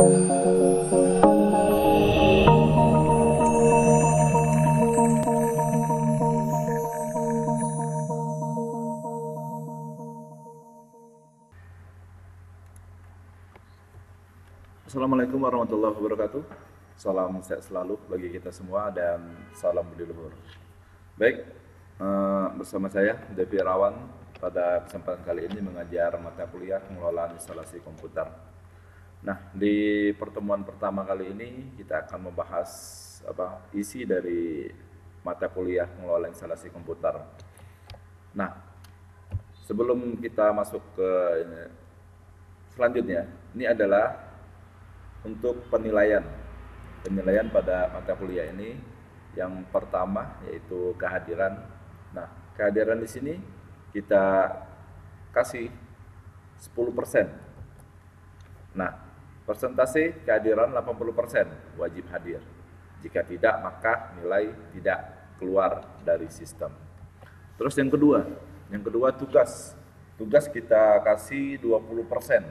Assalamualaikum warahmatullahi wabarakatuh. Salam sehat selalu bagi kita semua dan salam budi luhur. Baik, bersama saya Devi Rawan pada kesempatan kali ini mengajar mata kuliah pengelolaan instalasi komputer. Nah, di pertemuan pertama kali ini kita akan membahas isi dari mata kuliah pengelolaan instalasi komputer. Nah, sebelum kita masuk ke selanjutnya, ini adalah untuk penilaian pada mata kuliah ini. Yang pertama yaitu kehadiran. Nah, kehadiran di sini kita kasih 10%. Nah, persentase kehadiran 80%, wajib hadir. Jika tidak, maka nilai tidak keluar dari sistem. Terus yang kedua tugas. Tugas kita kasih 20%.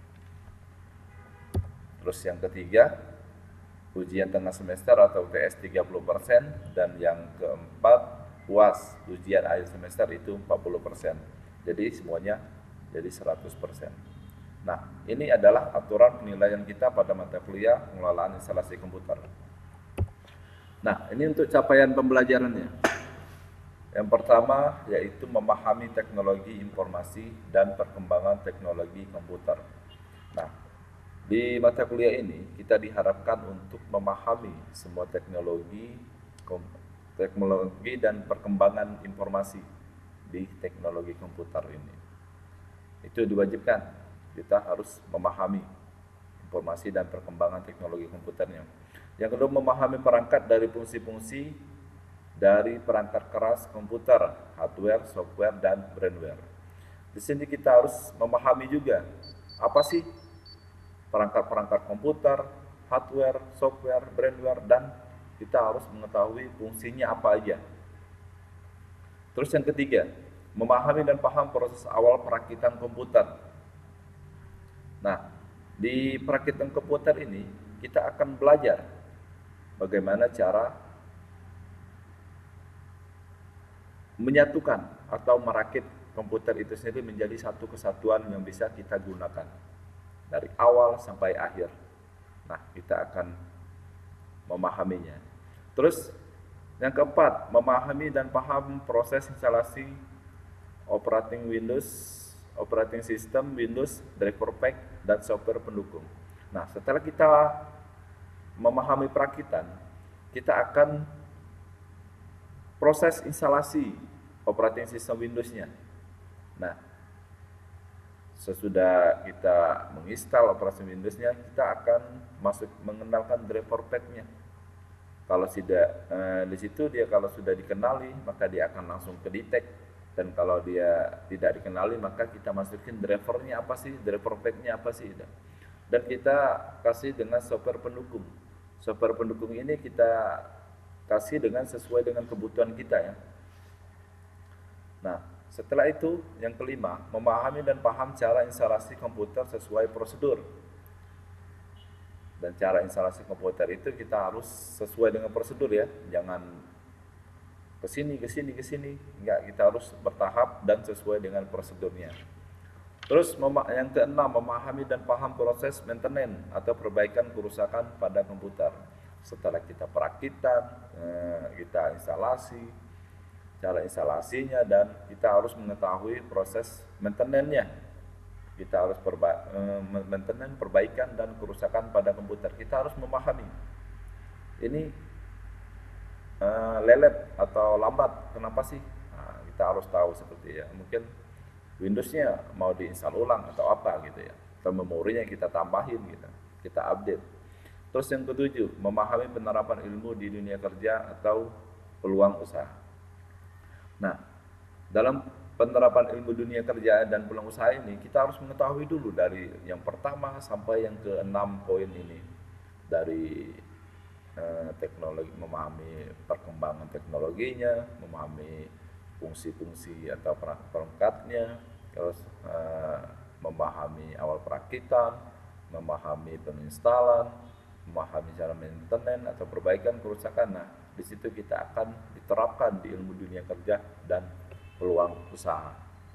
Terus yang ketiga, ujian tengah semester atau UTS 30%, dan yang keempat, UAS, ujian akhir semester itu 40%. Jadi semuanya jadi 100%. Nah, ini adalah aturan penilaian kita pada mata kuliah pengelolaan instalasi komputer. Nah, ini untuk capaian pembelajarannya. Yang pertama yaitu memahami teknologi informasi dan perkembangan teknologi komputer. Nah, di mata kuliah ini kita diharapkan untuk memahami semua teknologi dan perkembangan informasi di teknologi komputer ini. Itu diwajibkan, kita harus memahami informasi dan perkembangan teknologi komputernya. Yang kedua, memahami perangkat dari fungsi-fungsi dari perangkat keras komputer, hardware, software, dan brainware. Di sini kita harus memahami juga apa sih perangkat-perangkat komputer, hardware, software, brainware, dan kita harus mengetahui fungsinya apa aja. Terus yang ketiga, memahami dan paham proses awal perakitan komputer. Nah, di perakitan komputer ini kita akan belajar bagaimana cara menyatukan atau merakit komputer itu sendiri menjadi satu kesatuan yang bisa kita gunakan dari awal sampai akhir. Nah, kita akan memahaminya. Terus yang keempat, memahami dan paham proses instalasi operating system Windows, driver pack, dan software pendukung. Nah, setelah kita memahami perakitan, kita akan proses instalasi operating system Windows-nya. Nah, sesudah kita menginstal operasi Windows-nya, kita akan mengenalkan driver pack-nya. Kalau tidak di situ dia kalau sudah dikenali, maka dia akan langsung ke detect, dan kalau dia tidak dikenali, maka kita masukin drivernya apa sih, driver pack-nya apa sih. Dan kita kasih dengan software pendukung. Software pendukung ini kita kasih sesuai dengan kebutuhan kita ya. Nah, setelah itu, yang kelima, memahami dan paham cara instalasi komputer sesuai prosedur. Dan cara instalasi komputer itu kita harus sesuai dengan prosedur ya, jangan kesini. Enggak, kita harus bertahap dan sesuai dengan prosedurnya. Terus yang keenam, memahami dan paham proses maintenance atau perbaikan kerusakan pada komputer. Setelah kita perakitan, kita instalasi, cara instalasinya, dan kita harus mengetahui proses maintenance-nya. Kita harus maintenance, perbaikan, dan kerusakan pada komputer. Kita harus memahami. Ini lelet atau lambat, kenapa sih? Nah, kita harus tahu seperti ya. Mungkin Windows-nya mau diinstal ulang atau apa gitu ya. Atau memorinya kita tambahin gitu. Kita update. Terus yang ketujuh, memahami penerapan ilmu di dunia kerja atau peluang usaha. Nah, dalam penerapan ilmu dunia kerja dan peluang usaha ini, kita harus mengetahui dulu dari yang pertama sampai yang ke-6 poin ini. Dari teknologi, memahami perkembangan teknologinya, memahami fungsi-fungsi atau perangkatnya, terus memahami awal perakitan, memahami penginstalan, memahami cara maintenance atau perbaikan kerusakan. Nah, di situ kita akan diterapkan di ilmu dunia kerja dan peluang usaha.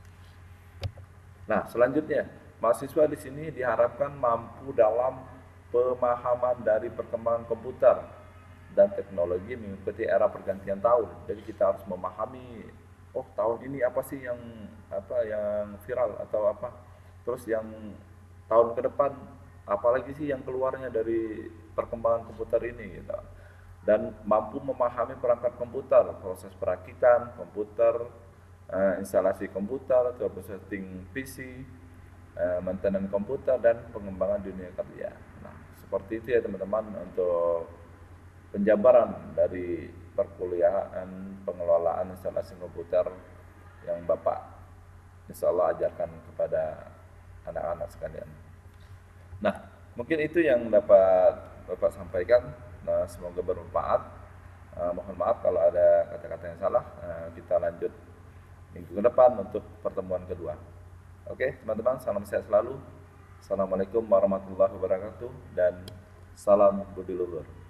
Nah, selanjutnya, mahasiswa di sini diharapkan mampu dalam pemahaman dari perkembangan komputer dan teknologi mengikuti era pergantian tahun. Jadi kita harus memahami, oh tahun ini apa sih yang viral atau apa. Terus yang tahun ke depan apalagi sih yang keluarnya dari perkembangan komputer ini gitu. Dan mampu memahami perangkat komputer, proses perakitan komputer, instalasi komputer, troubleshooting PC, maintenance komputer dan pengembangan dunia kerja. Nah, seperti itu ya teman-teman untuk penjabaran dari perkuliahan pengelolaan instalasi komputer yang Bapak insya Allah ajarkan kepada anak-anak sekalian. Nah, mungkin itu yang dapat Bapak sampaikan. Nah, semoga bermanfaat. Mohon maaf kalau ada kata-kata yang salah. Kita lanjut minggu ke depan untuk pertemuan kedua. Oke, teman-teman, salam sehat selalu. Assalamualaikum warahmatullahi wabarakatuh dan salam budi luhur.